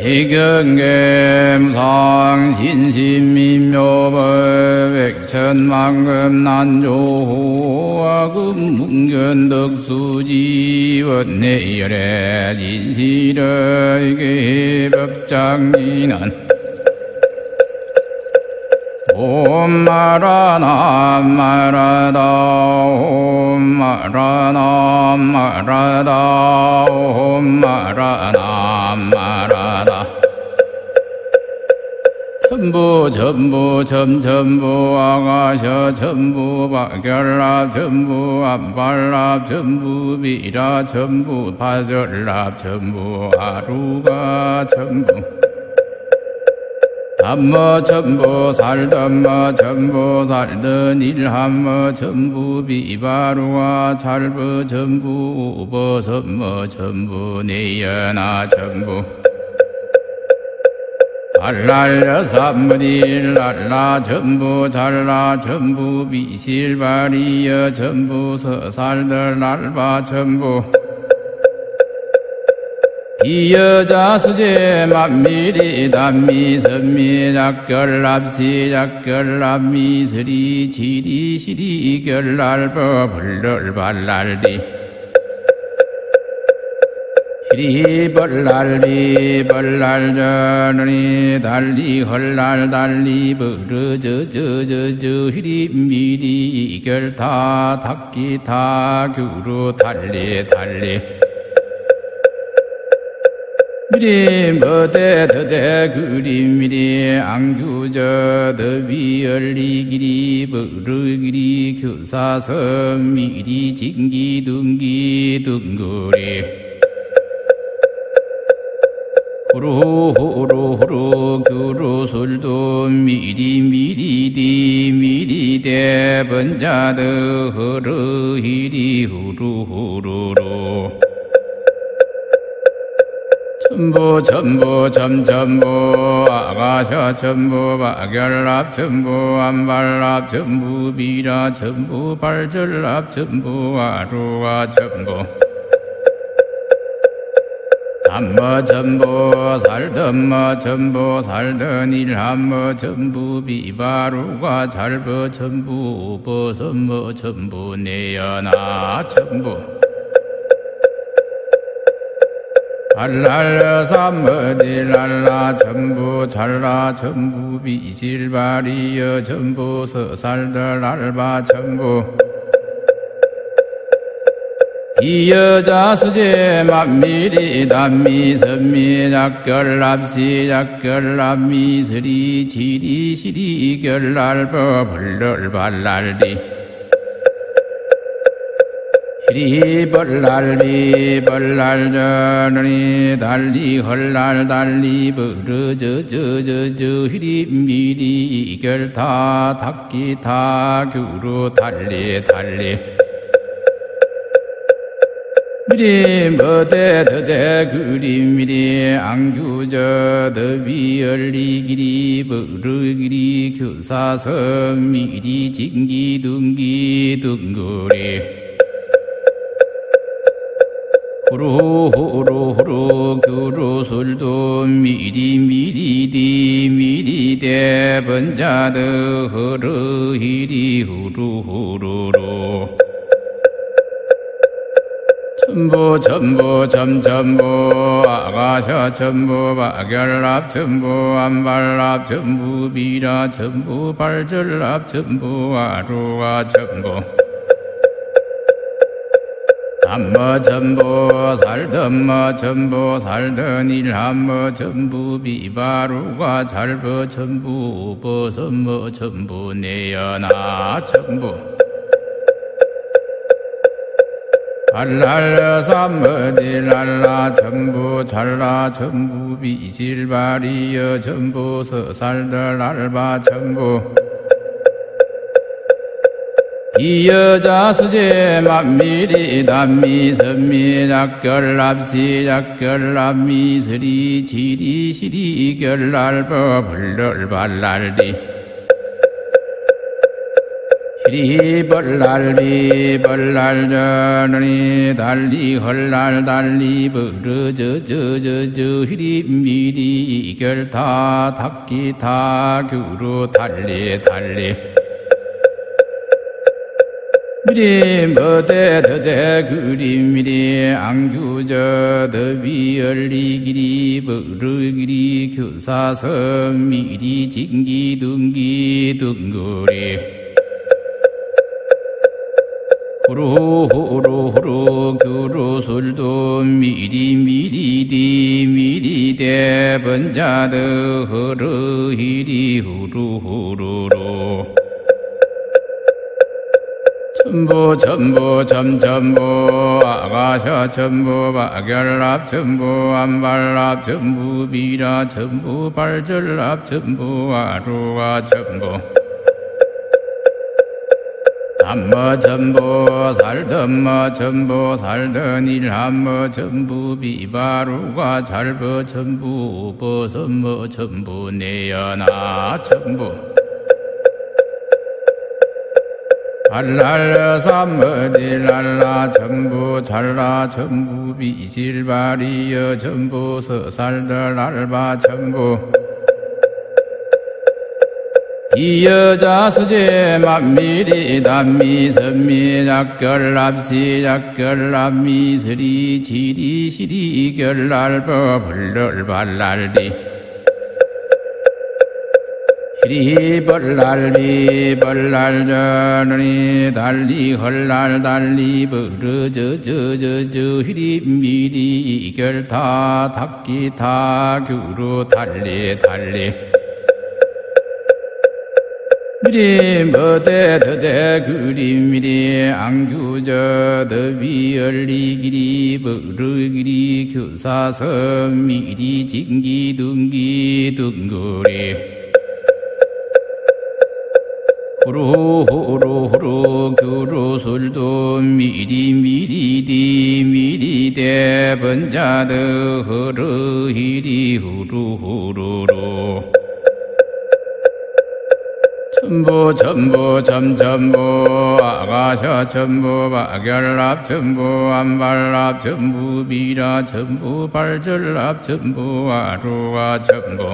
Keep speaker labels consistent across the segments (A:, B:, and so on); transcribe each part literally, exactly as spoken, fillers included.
A: 이경계무상 신신민묘법 백천만금 난조화금 뭉견덕수지원 내열의 진실의 법장인한 옴 마라나 마라다 옴 마라나 마라다 옴 마라나 마라다 전부 전부 점전부 아가셔 전부 박결랍 전부 안발랍 전부 미라 전부 파절랍 전부 하루가 전부 담머 전부 살담머 전부 살던 일함머 전부 비바루와 잘부 전부 우버 선머 전부 내연아 전부 알랄려 삼무딜 알라 전부 잘라 전부 비실바리여 전부 서살들 알바 전부 이 여자 수제 만미리 단미 선미 작결랍시 작결랍미 스리 지리 시리 결랄버 불럴 발랄디 히리 벌랄리 벌랄저니 달리 헐랄 달리 버르저저저저 히리 미리 결타 탁기타 규로 달리 달리 미리 머대 더대 그리 미리 앙규저 더비 열리기리 버르기리 교사선 미리 진기 둥기 둥거리 호로호로호로 교로솔도 미리 미리디 미리대 번자드 허르히리 후루후루로 전부 전부 점전부 아가셔 전부 박열랍 전부 안발랍 전부 비라 전부 발절랍 전부 아루가 전부 한머 전부 살던머 전부 살던 일한머 전부 비바루가 잘버 전부 우버선머 전부 내연아 전부 알랄려 삼머딜랄라 전부 잘라 전부 비실바리여 전부 서살들 알바 전부 이 여자 수제 만미리 단미 선미 작결랍시 작결랍미 스리 지리 시리 결랄버 벌럴 발랄디 히리 벌랄리 벌랄저니 달리 헐랄 달리 버르저저저저 히리 미리 결타 탁기타 규로 달리 달리 미리 머대 더대 그리 미리 앙규저 더비 열리기리 버르기리 교사선 미리 진기 둥기 둥거리 호로호로호로 교로솔도 미리 미리디 미리대 번자드 허르히리 후루후루로 전부 전부 점전부 아가셔 전부 박열랍 전부 안발랍 전부 비라 전부 발절랍 전부 아루가 전부 한머 전부 살던머 전부 살던 일한머 전부 비바루가 잘버 전부 우버선머 전부 내연아 전부 알랄려 삼머딜랄라 전부 잘라 전부 비실바리여 전부 서살들 알바 전부 이 여자 수제 만미리 단미 선미 작결랍시 작결랍미 스리 지리 시리 결랄버 벌럴 발랄디 히리벌랄비 벌랄저러니 달리 헐랄 달리 버르저저저저 히리미리 결타 탁기타 규루 달리 달리 미리 머대 더대 그리미리 앙주저 더비 얼리기리 버르기리 교사선 미리 진기 둥기 둥거리 호로호로호로 교로솔도 미리미리디 미리대 번자드 허르히리 후루후루로 첨보 첨보 첨첨보 아가셔 첨보 바결랍 첨보 안발랍 첨보 비라 첨보 발절랍 첨보 아루가 첨보 한머 첨보 살던머 첨보 살던 일한머 첨보 비바루가 잘버 첨보 버선머 첨보 내연아 첨보 알랄러 삼머딜랄라 첨보 잘라 첨보 비실바리여 첨보 서살들 알바 첨보 이 여자 수제 만미리 단미 선미 작결랍시 작결랍미 스리 지리 시리 결랄버 벌럴 발랄디 히리 벌랄리 벌랄저러니 달리 헐랄 달리 버르저저저저 히리 미리 결타 탁기타 규루 달리 달리 미리 머대 더대 그리미리 앙주저 더비 얼리기리 버르기리 교사선 미리 진기 둥기 둥거리 호로호로호로 교로솔도 미리미리디 미리대 번자드 허르히리 후루후루로 첨보 첨보 첨첨보 아가셔 첨보 바결랍 첨보 안발랍 첨보 비라 첨보 발절랍 첨보 아루가 첨보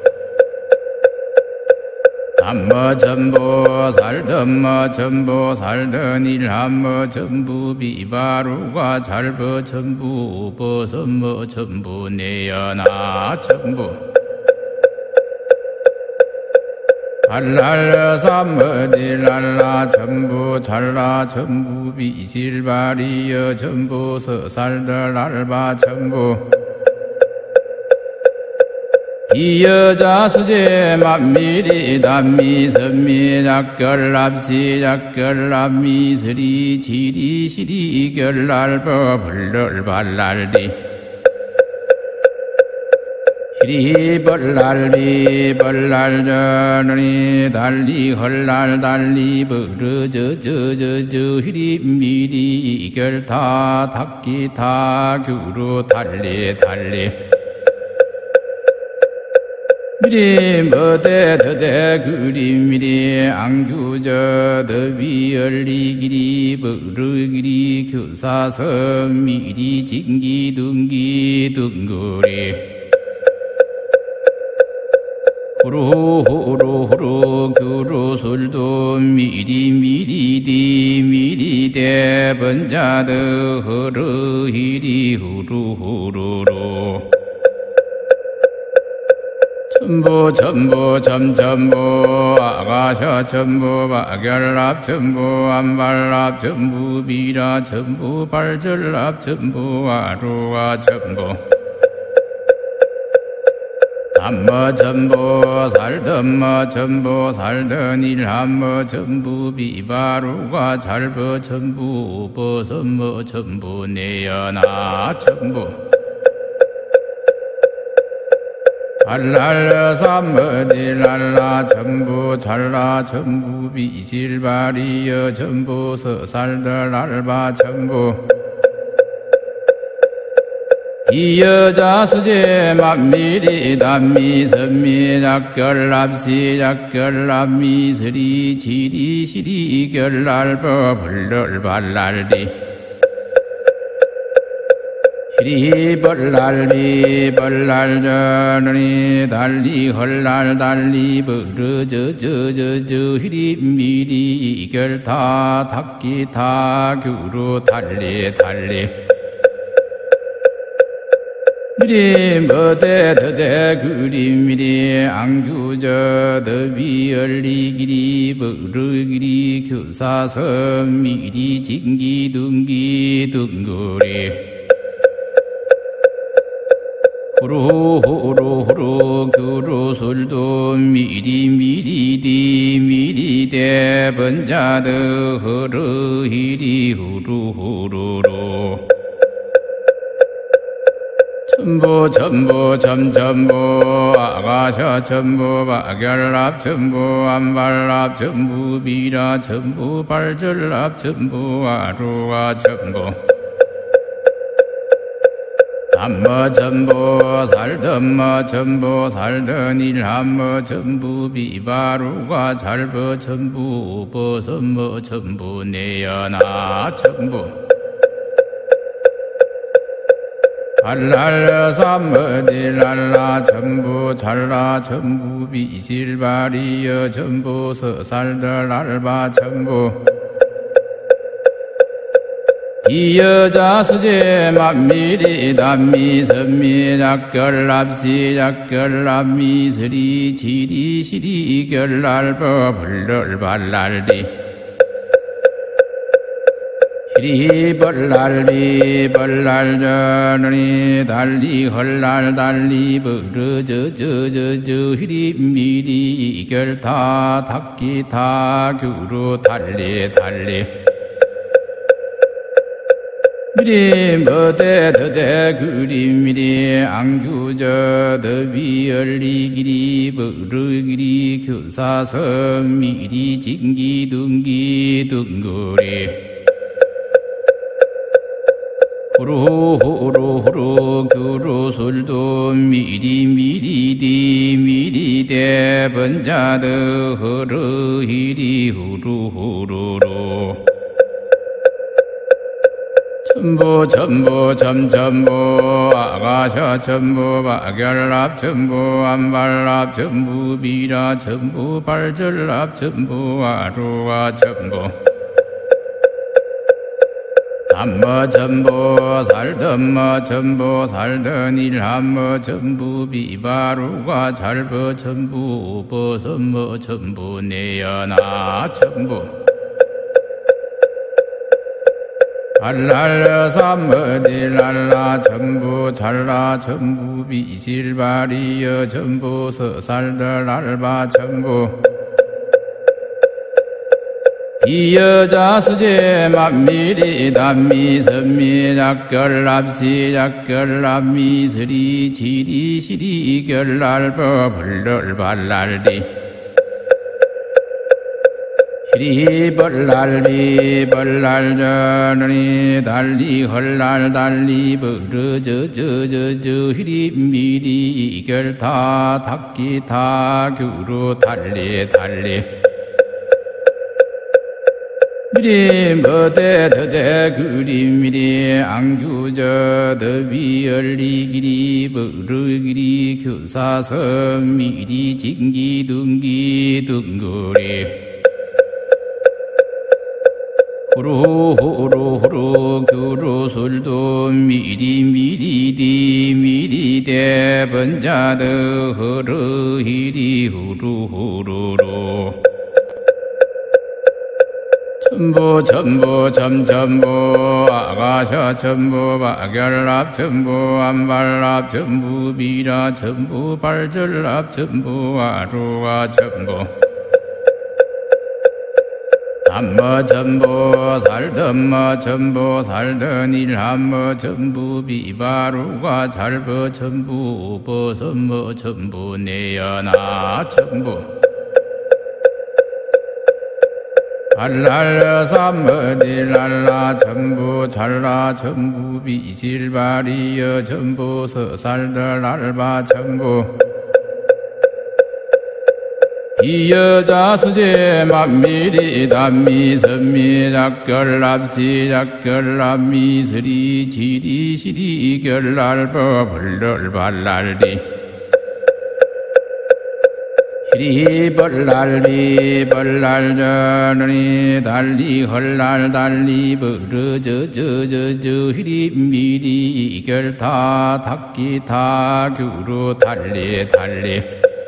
A: 한머 첨보 살던머 첨보 살던 일한머 첨보 비바루가 잘버 첨보 버선머 첨보 내연아 첨보 알랄러 삼머딜랄라 첨보 잘라 첨보 비실바리여 첨보 서살들 알바 첨보 이 여자 수제 만미리 단미 선미 작결랍시 작결랍미 스리 지리 시리 결랄버 벌럴 발랄디 히리벌랄비 벌랄저러니 달리 헐랄 달리 버르저저저저 히리미리 결타 탁기타 규루 달리 달리 미리 머대 더대 그리미리 앙주저 더비 얼리기리 버르기리 교사선 미리 진기 둥기 둥거리 호로호로호로 교로솔도 미리미리디 미리대 번자드 허르히리 후루후루로 첨보 첨보 첨첨보 아가셔 첨보 바결랍 첨보 안발랍 첨보 비라 첨보 발절랍 첨보 아루가 첨보 한머 첨보 살던머 첨보 살던 일한머 첨보 비바루가 잘버 첨보 버선머 첨보 내연아 첨보 알랄러 삼머딜랄라 첨보 잘라 첨보 비실바리여 첨보 서살들 알바 첨보 이여자 수제 만미리 단미 선미 작결납시 작결납미 스리 지리 시리 결날버 벌럴 발날리 히리 벌날비 벌날전이 달리 헐날 달리 버르저저저저 히리 미리 결타 탁기타 규로 달리 달리 미리 머대 더대 그리 미리 앙주저 더비 열리 길이 버르기리 교사선 미리 진기 둥기 둥거리 호로호로호로 교로솔도 미리 미리디 미리대 번자드 허르히리 후루후루로 첨보 첨보 첨첨보 아가셔 첨보 박열납 첨보 안발납 첨보 비라 첨보 발절납 첨보 아루아 첨보 한머 첨보 살덤머 첨보 살던 일한머 첨보 비바루가 잘버 첨보 버선머 첨보 내연아 첨보 발랄러 삼머딜랄라 첨보 잘라 첨보 비실바리여 첨보 서살들 알바 첨보 이여자 수제 만미리 단미 선미 작결납시 작결납미 스리 지리 시리 결날버 벌럴 발날리 히리 벌날비 벌날전이 달리 헐날 달리 버르저저저저 히리 미리 결타 탁기타 규로 달리 달리 미리 머대 더대 그리 미리 앙주저 더비 열리 길이 버르기리 교사선 미리 진기 둥기 둥거리 호로호로호로 교로솔도 미리 미리디 미리대 번자드 허르히리 후루후루로 첨보 첨보 첨첨보 아가셔 첨보 박열납 첨보 안발납 첨보 비라 첨보 발절납 첨보 아루아 첨보 한머 첨보 살덤머 첨보 살던 일한머 첨보 비바루가 잘버 첨보 버선머 첨보 내연아 첨보 발랄러 삼머딜랄라 첨보 잘라 첨보 비실바리여 첨보 서살들 알바 첨보 이여자 수제 만미리 단미 선미 작결납시 작결납미 스리 지리 시리 결날버 벌럴 발날리 히리 벌날비 벌날전이 달리 헐날 달리 버르저저저저 히리 미리 결타 탁기타 규로 달리 달리 미리 머대 더대 그리 미리 앙주저 더비 열리 길이 버르기리 교사선 미리 진기 둥기 둥거리 호로호로호로 교로솔도 미리 미리디 미리대 번자드 허르히리 후루후루로 첨보 첨보 첨첨보 아가셔 첨보 박열납 첨보 안발납 첨보 비라 첨보 발절납 첨보 아루아 첨보 한머 첨보 살덤머 첨보 살던 일한머 첨보 비바루가 잘버 첨보 버선머 첨보 내연아 첨보 알랄 삼머딜랄라 전부 잘라 전부 비실바리여 전부 서살들 알바 전부 이여자 수제 만미리 단미 선미 작결납시 작결납미 스리 지리 시리 결날버 벌럴 발랄리 히리 벌랄리 벌랄저니 달리 헐날 달리 버르저저저저 히리 미리 결타 탁기타 규로 달리 달리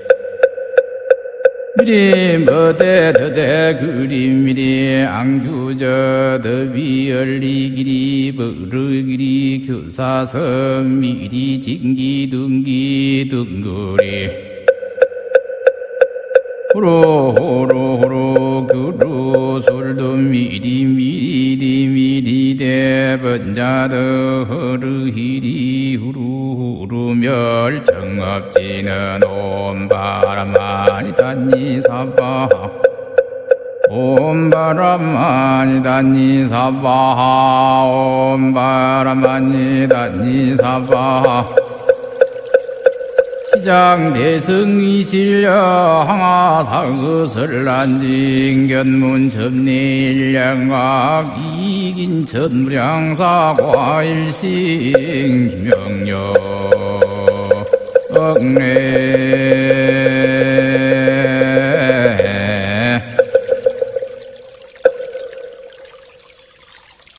A: 미리 머대 더대 그리 미리 앙주저 더비 열리기리 버르기리 교사선 미리 진기 둥기 둥거리 호로 호로 호로 그로 솔도 미리 미리 미리 대번자더 허르히리 후루 후루 멸정업지는 옴바람만이 단니 사바하 옴바람만이 단니 사바하 옴바람만이 단니 사바하 시장 대승이실려 항하사의설 난징 견문 첩내일량각 이긴 천무량사 과일싱 김영여 억내